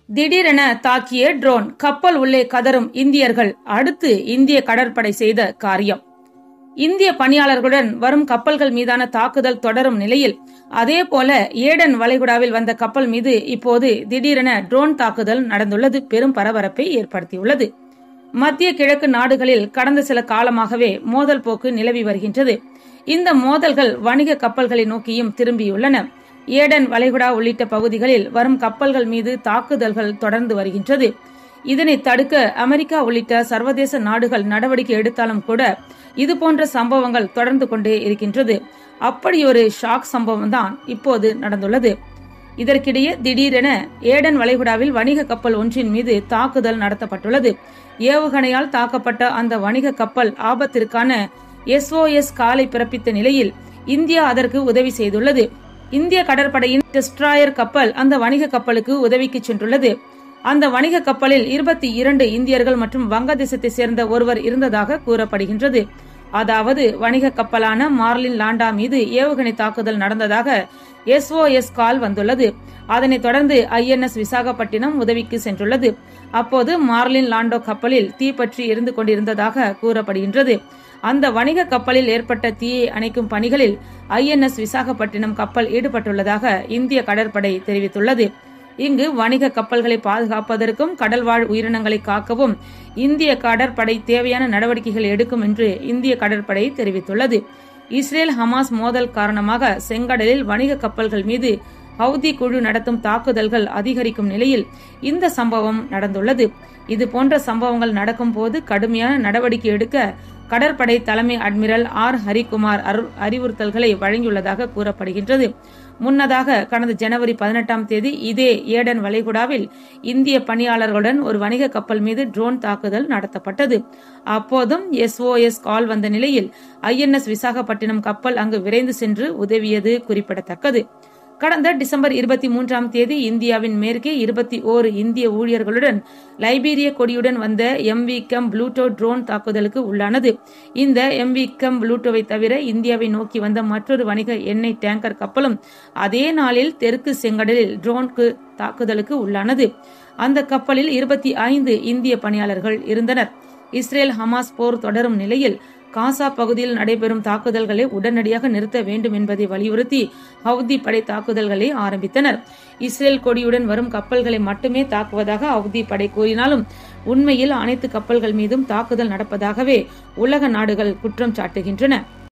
திடீரென தாக்கிய ட்ரோன், கப்பல் உள்ளே கதறும் இந்தியர்கள். அடுத்து இந்திய கடற்படை செய்த காரியம். இந்திய பணியாளர்களுடன் வரும் கப்பல்கள் மீதான தாக்குதல் தொடரும் நிலையில், அதேபோல ஏடன் வளைகுடாவில் வந்த கப்பல் மீது இப்போது திடீரென ட்ரோன் தாக்குதல் நடந்துள்ளது பெரும் பரபரப்பை ஏற்படுத்தியுள்ளது. மத்திய கிழக்கு நாடுகளில் கடந்த சில காலமாகவே மோதல் போக்கு நிலவி வருகின்றது. இந்த மோதல்கள் வணிக கப்பல்களை நோக்கியும் திரும்பியுள்ளன. ஏடன் வளைகுடா உள்ளிட்ட பகுதிகளில் வரும் கப்பல்கள் மீது தாக்குதல்கள் தொடர்ந்து வருகின்றது. இதனை தடுக்க அமெரிக்கா உள்ளிட்ட சர்வதேச நாடுகள் நடவடிக்கை எடுத்தாலும் கூட இதுபோன்ற சம்பவங்கள் தொடர்ந்து கொண்டே இருக்கின்றது. அப்படியொரு ஷாக் சம்பவம் தான் இப்போது நடந்துள்ளது. இதற்கிடையே திடீரென ஏடன் வளைகுடாவில் வணிக கப்பல் ஒன்றின் மீது தாக்குதல் நடத்தப்பட்டுள்ளது. ஏவுகணையால் தாக்கப்பட்ட அந்த வணிக கப்பல் ஆபத்திற்கான SOS காலை பிறப்பித்த நிலையில் இந்தியா அதற்கு உதவி செய்துள்ளது. இந்திய கடற்படையின் டெஸ்ட்ராயர் கப்பல் அந்த வணிக கப்பலுக்கு உதவிக்கு சென்றுள்ளது. அந்த வணிக கப்பலில் 22 இந்தியர்கள் மற்றும் வங்கதேசத்தை சேர்ந்த ஒருவர் இருந்ததாக கூறப்படுகின்றது. அதாவது வணிக கப்பலான மார்லின் லாண்டா மீது ஏவுகணை தாக்குதல் நடந்ததாக SOS கால் வந்துள்ளது. அதனைத் தொடர்ந்து INS விசாகப்பட்டினம் உதவிக்கு சென்றுள்ளது. அப்போது மார்லின் லாண்டோ கப்பலில் தீப்பற்றி எரிந்து கொண்டிருந்ததாக கூறப்படுகின்றது. அந்த வணிக கப்பலில் ஏற்பட்ட தீயை அணைக்கும் பணிகளில் INS விசாகப்பட்டினம் கப்பல் ஈடுபட்டுள்ளதாக இந்திய கடற்படை தெரிவித்துள்ளது. இங்கு வணிக கப்பல்களை பாதுகாப்பதற்கும் கடல்வாழ் உயிரினங்களை காக்கவும் இந்திய கடற்படை தேவையான நடவடிக்கைகள் எடுக்கும் என்று இந்திய கடற்படை தெரிவித்துள்ளது. இஸ்ரேல் ஹமாஸ் மோதல் காரணமாக செங்கடலில் வணிக கப்பல்கள் மீது ஹவுதி குழு நடத்தும் தாக்குதல்கள் அதிகரிக்கும் நிலையில் இந்த சம்பவம் நடந்துள்ளது. இதுபோன்ற சம்பவங்கள் நடக்கும் போது கடுமையான நடவடிக்கை எடுக்க கடற்படை தலைமை அட்மிரல் ஹரிகுமார் அறிவுறுத்தல்களை வழங்கியுள்ளதாக கூறப்படுகின்றது. முன்னதாக கடந்த ஜனவரி 18ஆம் தேதி இதே ஏடன் வளைகுடாவில் இந்திய பணியாளர்களுடன் ஒரு வணிக கப்பல் மீது ட்ரோன் தாக்குதல் நடத்தப்பட்டது. அப்போதும் SOS கால் வந்த நிலையில் INS விசாகப்பட்டினம் கப்பல் அங்கு விரைந்து சென்று உதவியது குறிப்பிடத்தக்கது. கடந்த டிசம்பர் 23ஆம் தேதி இந்தியாவின் மேற்கே 21 இந்திய ஊழியர்களுடன் லைபீரிய கொடியுடன் வந்த MV கம் ப்ளூட்டோ ட்ரோன் தாக்குதலுக்கு உள்ளானது. இந்த MV கம் ப்ளூட்டோவை தவிர இந்தியாவை நோக்கி வந்த மற்றொரு வணிக எண்ணெய் டேங்கர் கப்பலும் அதே நாளில் தெற்கு செங்கடலில் ட்ரோன் தாக்குதலுக்கு உள்ளானது. அந்த கப்பலில் 25 இந்திய பணியாளர்கள் இருந்தனர். இஸ்ரேல் ஹமாஸ் போர் தொடரும் நிலையில் காசா பகுதியில் நடைபெறும் தாக்குதல்களை உடனடியாக நிறுத்த வேண்டும் என்பதை வலியுறுத்தி ஹவுதி படை தாக்குதல்களை ஆரம்பித்தனர். இஸ்ரேல் கொடியுடன் வரும் கப்பல்களை மட்டுமே தாக்குவதாக ஹவுதி படை கூறினாலும் உண்மையில் அனைத்து கப்பல்கள் மீதும் தாக்குதல் நடப்பதாகவே உலக நாடுகள் குற்றம் சாட்டுகின்றன.